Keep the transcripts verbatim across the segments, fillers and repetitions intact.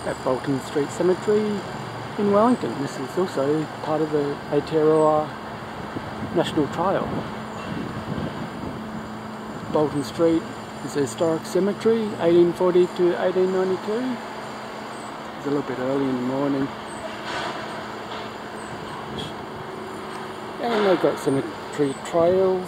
at Bolton Street Cemetery in Wellington. This is also part of the Aotearoa National Trail. Bolton Street is a historic cemetery, eighteen forty to eighteen ninety-two. It's a little bit early in the morning. And they've got cemetery trails.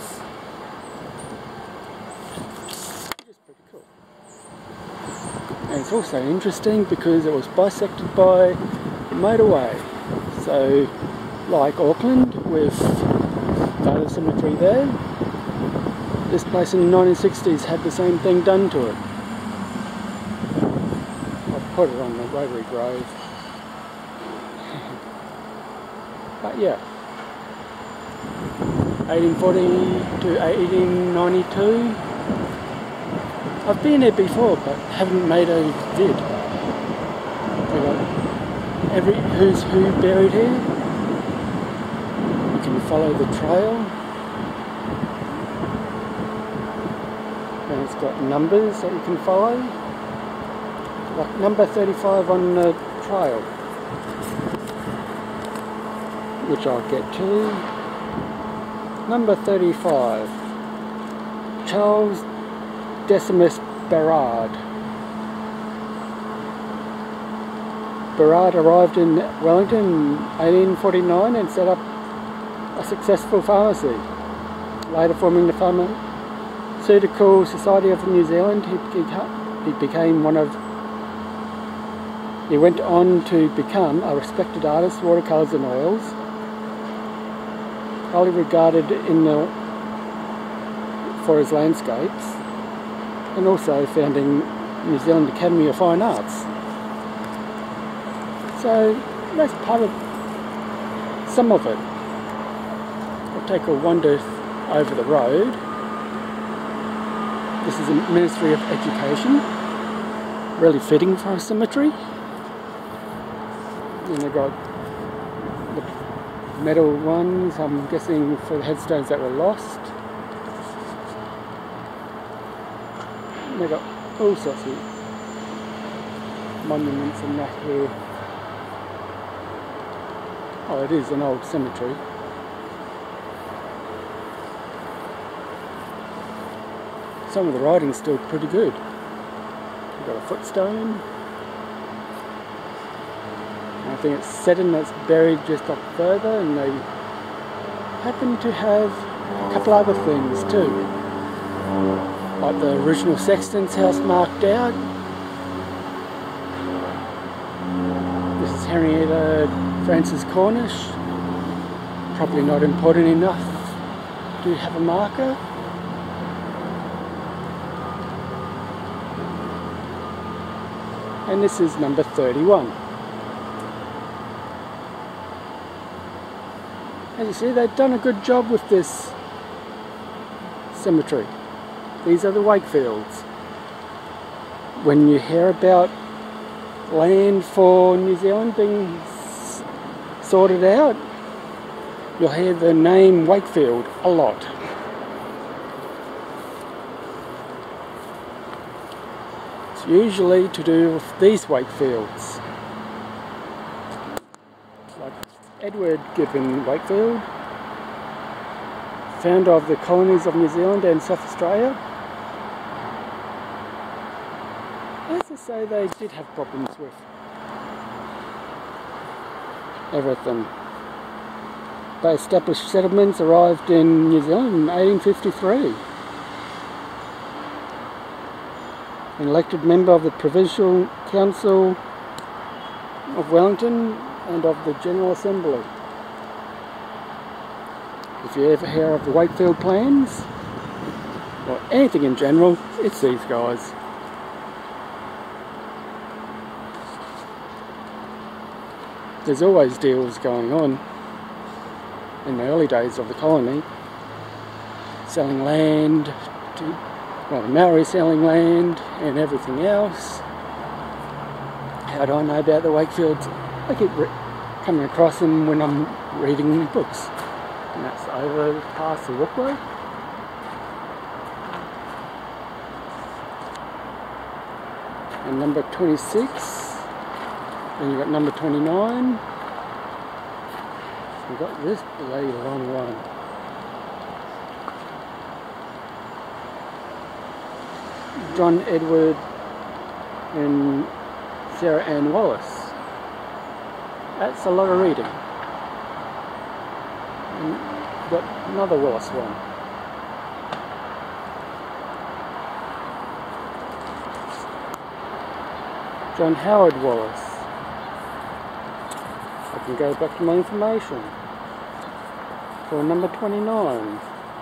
It's pretty cool. And it's also interesting because it was bisected by a motorway. So, like Auckland with the other cemetery there, this place in the nineteen sixties had the same thing done to it. I'll put it on the Rotary Grove. But yeah. eighteen forty to eighteen ninety-two. I've been here before but haven't made a vid. They got every who's who buried here. You can follow the trail. And it's got numbers that you can follow. Like number thirty-five on the trail, which I'll get to. Number thirty-five, Charles Decimus Berard. Berard arrived in Wellington in eighteen forty-nine and set up a successful pharmacy. Later forming the Pharmaceutical Society of New Zealand, he, beca he became one of he went on to become a respected artist, watercolours and oils. Highly regarded in the, for his landscapes, and also founding New Zealand Academy of Fine Arts. So that's part of some of it. I'll take a wander over the road. This is the Ministry of Education, really fitting for a cemetery. And they've got metal ones, I'm guessing for the headstones that were lost. And they've got all sorts of monuments and that here. Oh, it is an old cemetery. Some of the writing's still pretty good. We've got a footstone. I think it's Seddon that's buried just up further, and they happen to have a couple other things too. Like the original sexton's house marked out. This is Henrietta Francis Cornish. Probably not important enough to have a marker. And this is number thirty-one. As you see, they've done a good job with this cemetery. These are the Wakefields. When you hear about land for New Zealand being sorted out, you'll hear the name Wakefield a lot. It's usually to do with these Wakefields. Like Edward Gibbon Wakefield, founder of the colonies of New Zealand and South Australia. As I say, they did have problems with everything. They established settlements, arrived in New Zealand in eighteen fifty-three. An elected member of the Provincial Council of Wellington and of the General Assembly. If you ever hear of the Wakefield plans, or anything in general, it's these guys. There's always deals going on in the early days of the colony, selling land to, well, the Maori selling land and everything else. How do I know about the Wakefields? I keep coming across them when I'm reading books. And that's over past the walkway. And number twenty-six, Then you got number twenty-nine. We've got this bloody long one. John Edward and Sarah Ann Wallace. That's a lot of reading. And we've got another Wallace one. John Howard Wallace. I can go back to my information for number twenty-nine.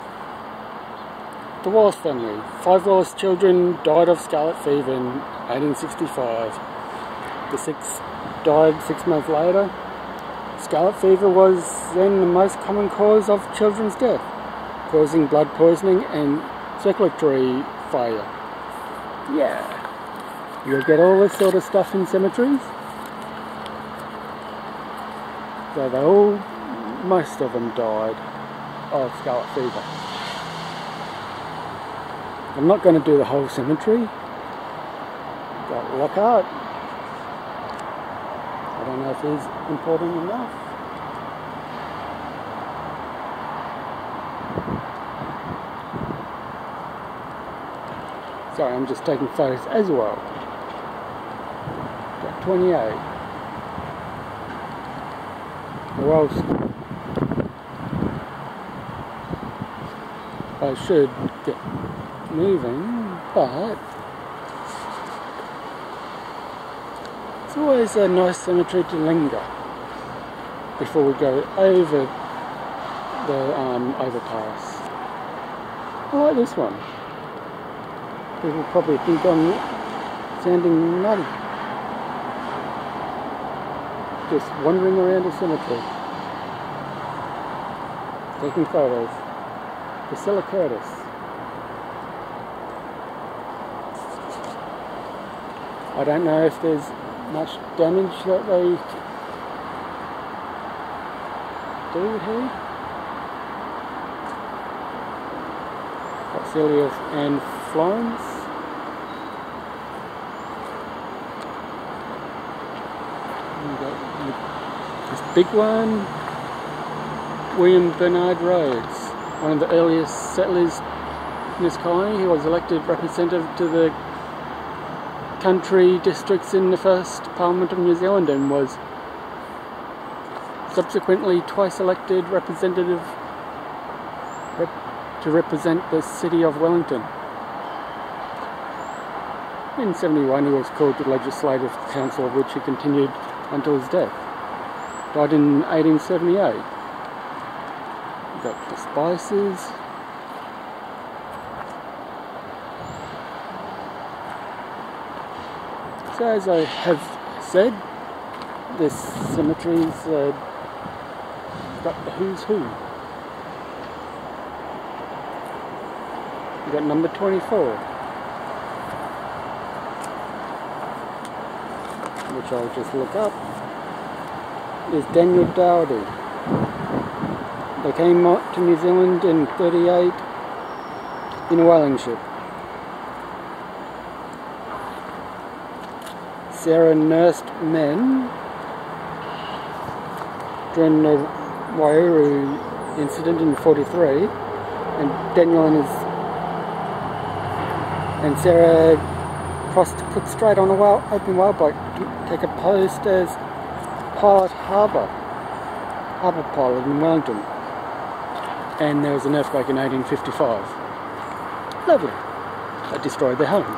The Wallace family. Five Wallace children died of scarlet fever in eighteen sixty-five. The six died six months later. Scarlet fever was then the most common cause of children's death, causing blood poisoning and circulatory failure. Yeah. You'll get all this sort of stuff in cemeteries. So they all, most of them died of scarlet fever. I'm not going to do the whole cemetery. Got Lockhart. I don't know if he's important enough. Sorry, I'm just taking photos as well. Got twenty-eight. Or else I should get moving, but it's always a nice cemetery to linger before we go over the um, overpass. I like this one. People probably think I'm sounding nutty. Just wandering around a cemetery, taking photos. Priscilla Curtis. I don't know if there's much damage that they do here. Celia and Florence. This big one, William Bernard Rhodes, one of the earliest settlers in this colony. He was elected representative to the country districts in the first Parliament of New Zealand and was subsequently twice elected representative rep to represent the city of Wellington. In seventy-one he was called to the Legislative Council, of which he continued until his death. Died in eighteen seventy-eight. We've got the Spices. So as I have said, this cemetery's uh, got the who's who. We've got number twenty-four, which I'll just look up, is Daniel Dowdy. They came to New Zealand in thirty-eight in a whaling ship. Sarah nursed men during the Waiouru incident in forty-three, and Daniel and his and Sarah crossed Cook Strait on a whale, open whaleboat to take a post as pilot harbour, harbour pilot in Wellington. And there was an earthquake in eighteen fifty-five. Lovely. That destroyed their home.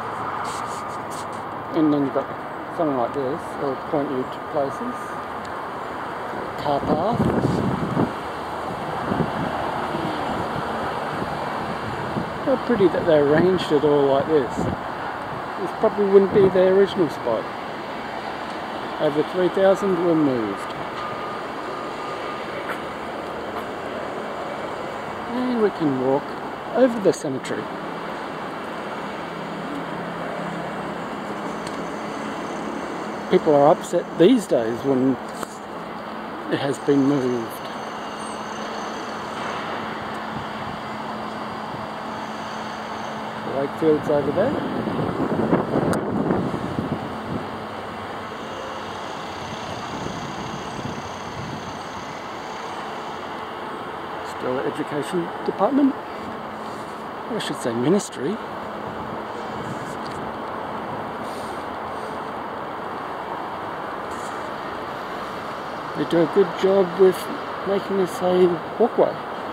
And then you've got something like this, it'll point you to places. Car path. How pretty that they arranged it all like this. This probably wouldn't be their original spot. Over three thousand were moved. And we can walk over the cemetery. People are upset these days when it has been moved. The Wakefield's over there. Australia Education Department. I should say Ministry. They do a good job with making this a walkway.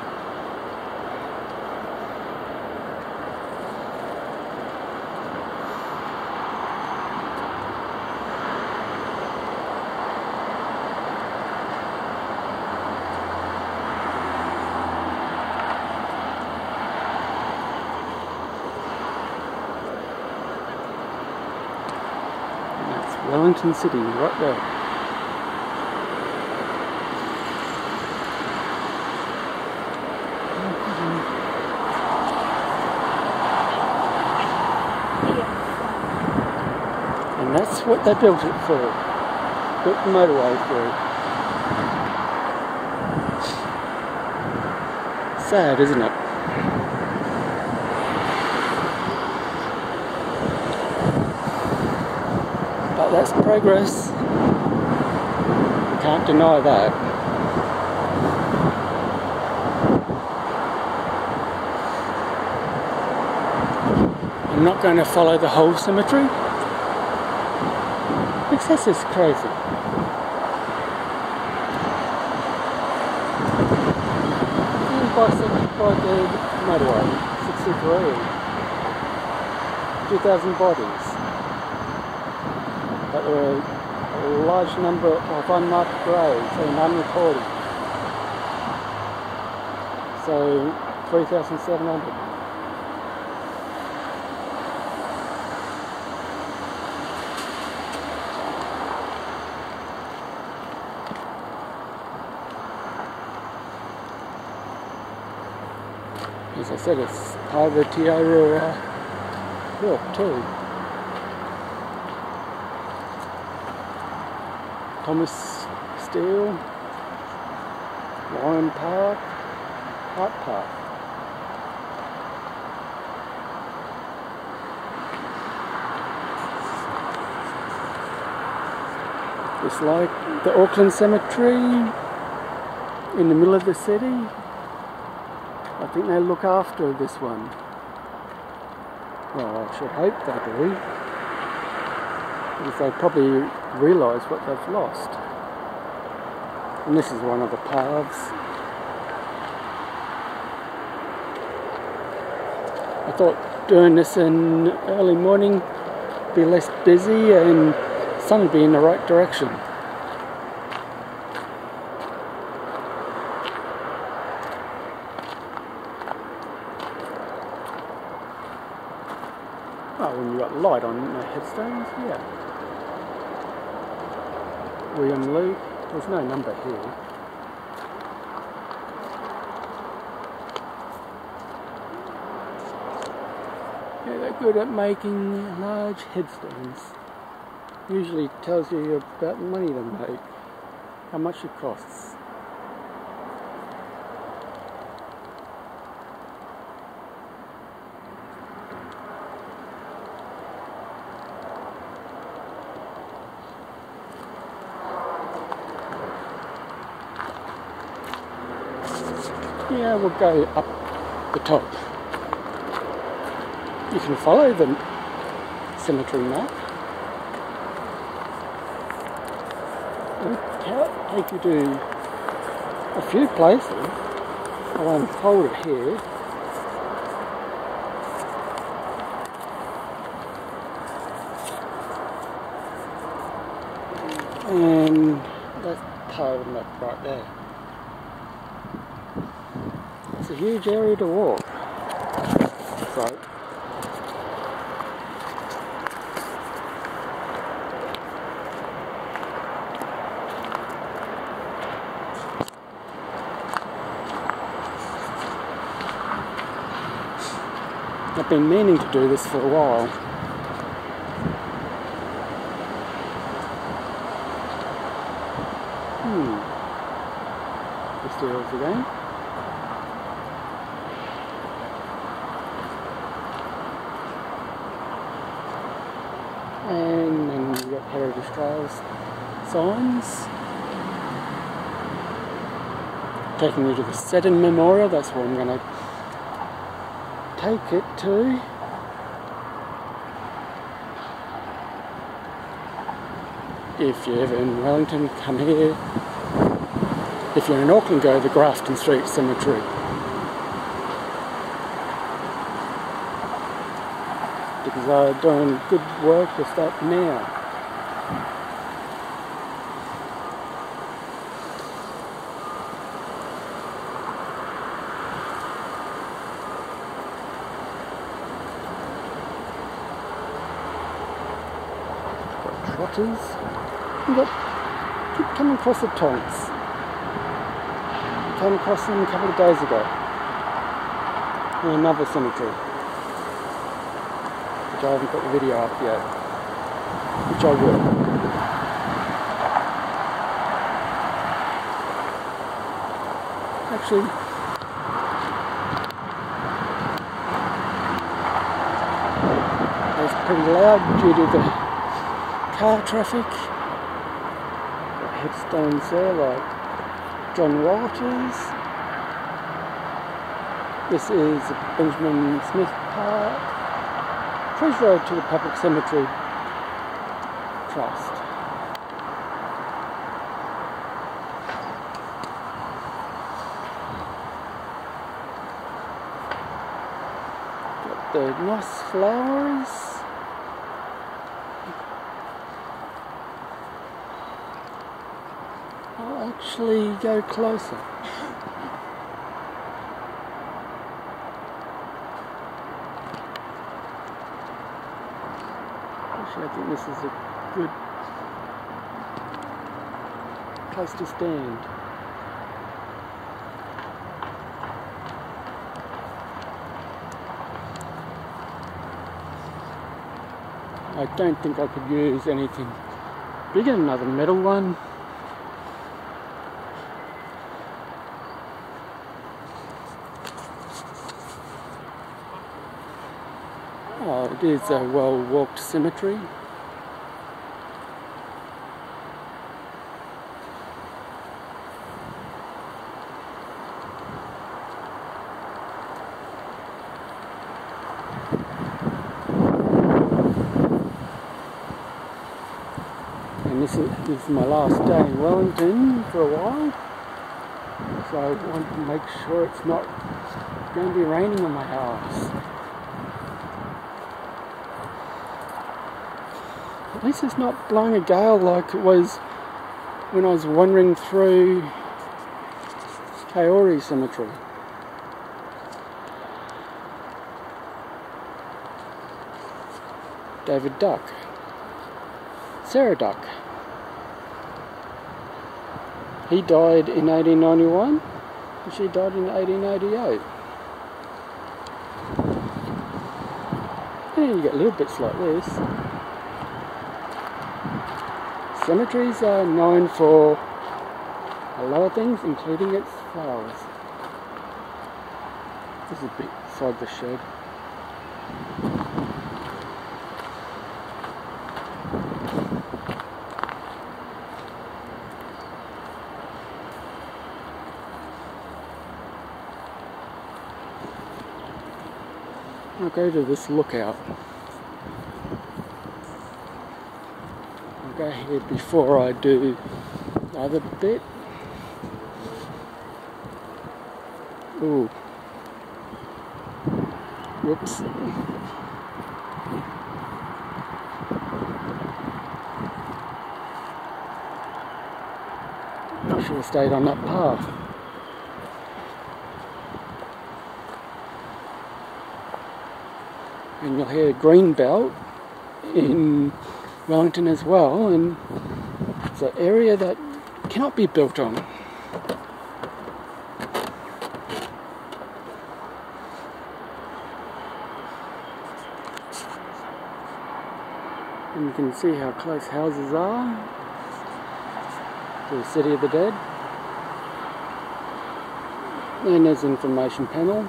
Wellington City, right there. And that's what they built it for. Built the motorway for. Sad, isn't it? But that's progress. You can't deny that. I'm not going to follow the whole cemetery because this is crazy. Bisected by the motorway, sixty-three. two thousand bodies. But there were a large number of unmarked graves and unrecorded. So three thousand seven hundred. As I said, it's part of the Te Aroha Hill too. Thomas Steel, Warren Park, Hart Park. It's like the Auckland Cemetery in the middle of the city. I think they look after this one. Well, I should hope they do. Because they probably realise what they've lost. And this is one of the paths. I thought doing this in early morning would be less busy and sun would be in the right direction. Oh, when you've got light on the headstones, yeah. William Luke, there's no number here. Yeah, they're good at making large headstones. Usually tells you about the money they make, how much it costs. Yeah, we'll go up the top. You can follow the cemetery map. It'll take you to a few places. I'll unfold it here. And that's part of the map right there. It's a huge area to walk. So I've been meaning to do this for a while. Hmm. The stairs again. And then we've got Heritage Trails signs. taking you to the Seddon Memorial. That's where I'm going to take it to. If you're ever in Wellington, come here. If you're in Auckland, go to the Grafton Street Cemetery. Because they're doing good work with that now. Trotters. We've got, keep coming across the Tonks. Came across them a couple of days ago in another cemetery, which I haven't got the video up yet, which I will. Actually, it's pretty loud due to the car traffic. Got headstones there like John Walters. This is Benjamin Smith Park. Trees Road to the Public Cemetery Trust. Got the nice flowers. I'll actually go closer. Actually, I think this is a good place to stand. I don't think I could use anything bigger than another metal one. Oh, it is a well-walked cemetery. And this is, this is my last day in Wellington for a while, so I want to make sure it's not going to be raining on my house. At least it's not blowing a gale like it was when I was wandering through Kaori Cemetery. David Duck. Sarah Duck. He died in eighteen ninety-one and she died in eighteen eighty-eight. And you get little bits like this. Cemeteries are known for a lot of things, including its flowers. This is a bit inside the shed. I'll go to this lookout. I'll go here before I do the other bit. Ooh. Whoops. I should have stayed on that path. And you'll hear Greenbelt in Wellington as well, and it's an area that cannot be built on. And you can see how close houses are to the City of the Dead. And there's an information panel.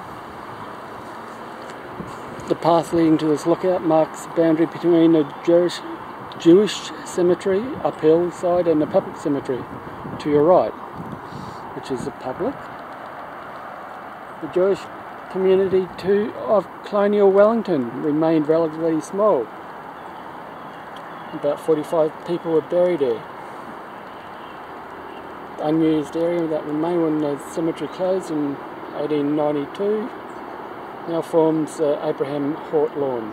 The path leading to this lookout marks the boundary between the Jewish, Jewish cemetery uphill side and the public cemetery to your right, which is the public. the Jewish community to, of colonial Wellington remained relatively small. About forty-five people were buried there. The unused area that remained when the cemetery closed in eighteen ninety-two now forms uh, Abraham Hort Lawn.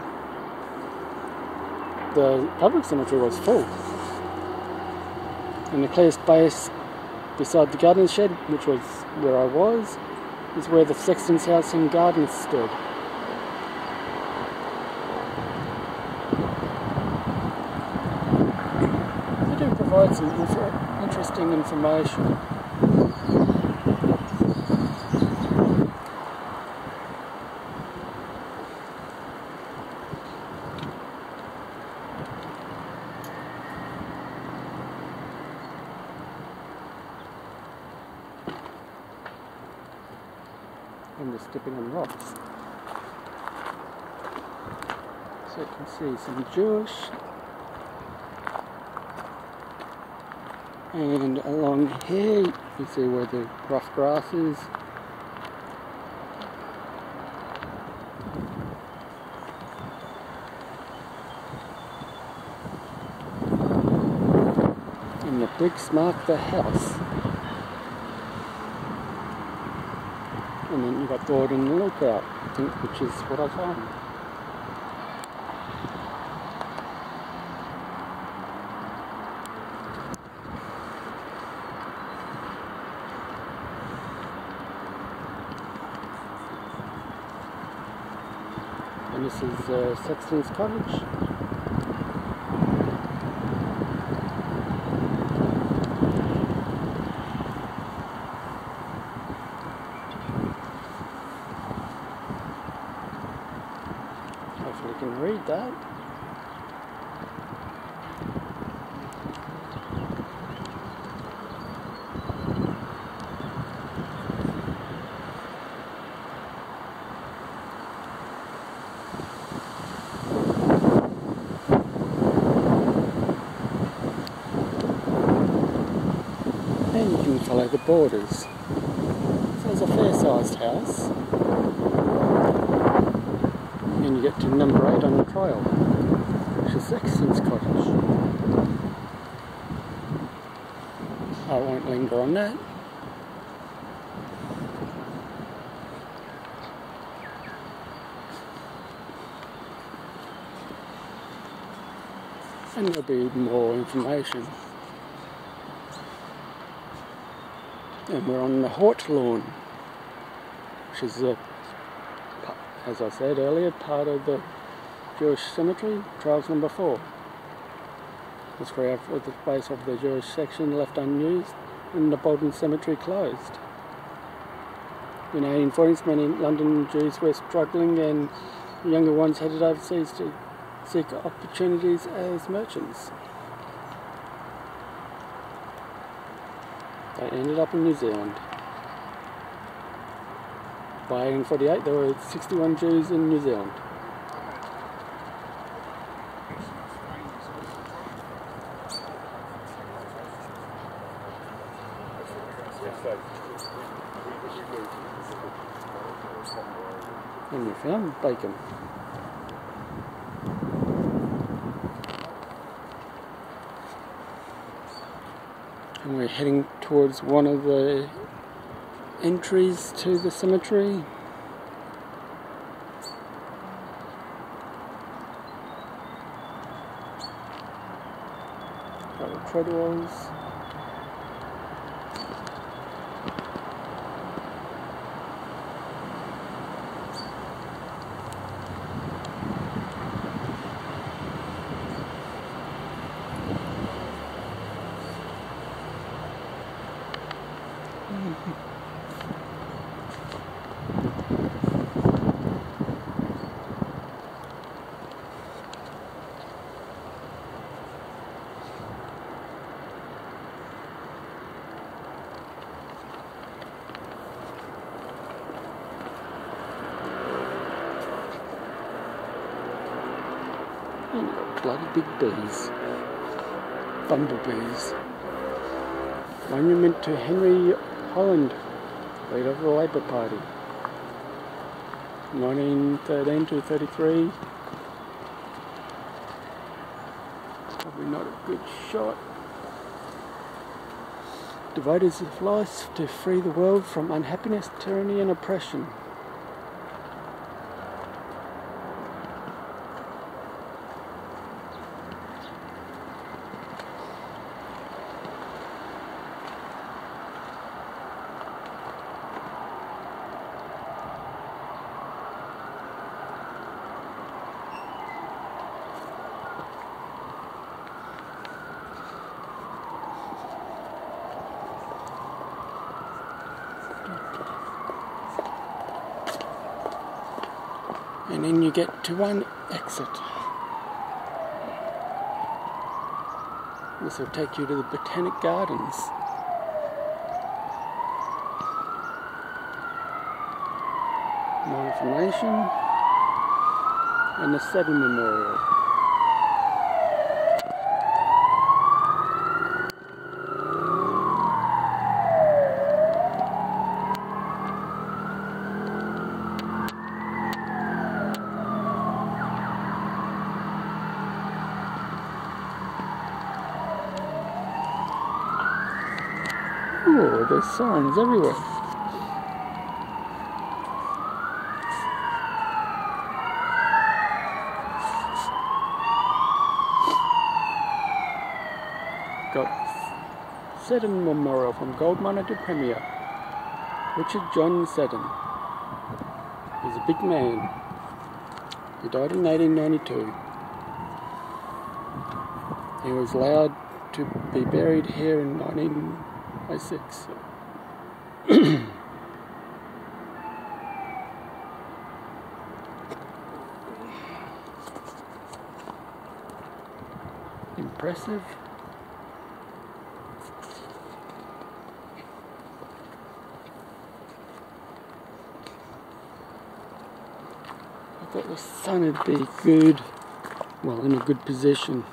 The public cemetery was full. And the clear space beside the garden shed, which was where I was, is where the sexton's house and garden stood. They do provide some inf- interesting information. I'm just stepping on rocks. So you can see some Jewish, and along here you see where the rough grass is. And the bricks mark the house. And then you've got Gordon Lookout, I think, which is what I found. And this is uh, Sexton's Cottage. Hopefully you can read that. And you can follow the borders. So it's a fair-sized house. And you get to number eight on the trail, which is Sexton's Cottage. I won't linger on that. And there'll be more information. And we're on the Hort Lawn, which is, a, as I said earlier, part of the Jewish cemetery, Trails Number Four. It's where we have the base of the Jewish section left unused and the Bolton Cemetery closed. In the eighteen forties, many London Jews were struggling, and the younger ones headed overseas to seek opportunities as merchants. They ended up in New Zealand. By eighteen forty-eight, there were sixty-one Jews in New Zealand. And we found bacon. And we're heading towards one of the entries to the cemetery. Got the treadwells. And you've got bloody big bees. Bumblebees. Monument to Henry Holland, leader of the Labour Party. nineteen thirteen to thirty-three. Probably not a good shot. Devoted his life to free the world from unhappiness, tyranny and oppression. And then you get to one exit. This will take you to the Botanic Gardens. More information and the Seddon Memorial. Oh, there's signs everywhere. Got Seddon Memorial from gold miner to premier. Richard John Seddon. He's a big man. He died in eighteen ninety-two. He was allowed to be buried here in nineteen oh six. Impressive. I thought the sun would be good, well, in a good position.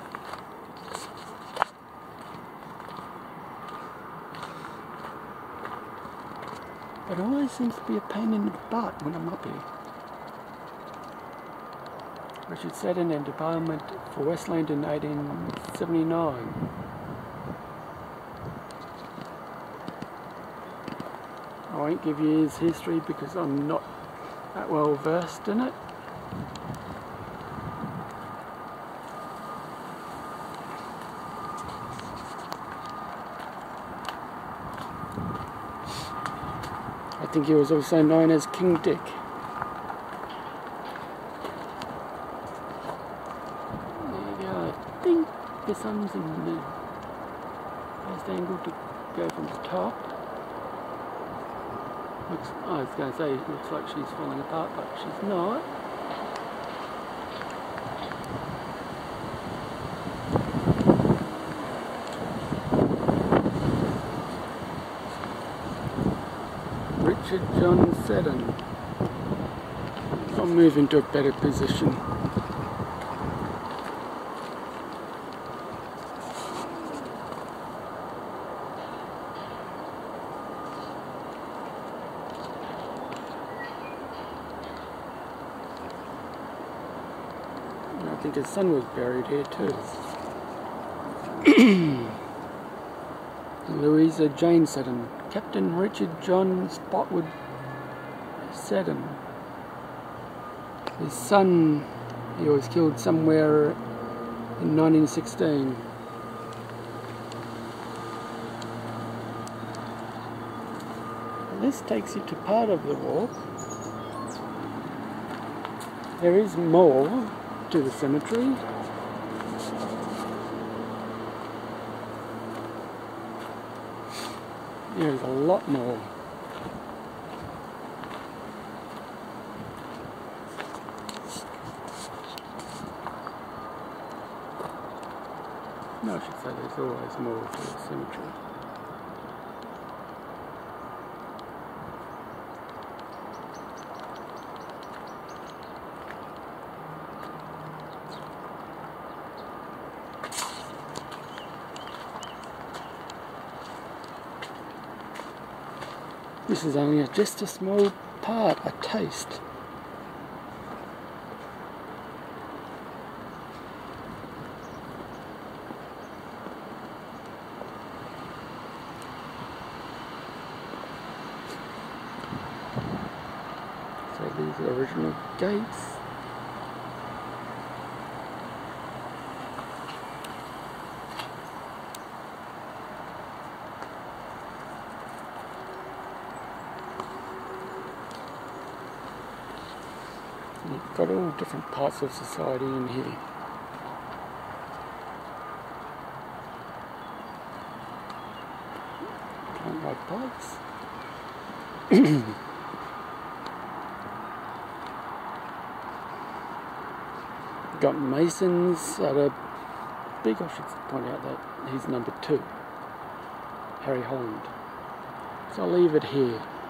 But it always seems to be a pain in the butt when I'm up here. Richard Seddon and Department for Westland in eighteen seventy-nine. I won't give you his history because I'm not that well versed in it. I think he was also known as King Dick. There you go. I think the sun's in the best angle to go from the top. Looks, I was going to say it looks like she's falling apart, but she's not. Richard John Seddon. I'll move into a better position. I think his son was buried here too. Louisa Jane Seddon. Captain Richard John Spotwood Seddon. His son, he was killed somewhere in nineteen sixteen. This takes you to part of the walk. There is more to the cemetery. There's a lot more. No, I should say there's always more to the cemetery. This is only a, just a small part, a taste original gates. You've got all different parts of society in here. Don't ride bikes. Got Masons at a big, I should point out that he's number two, Harry Holland. So I'll leave it here.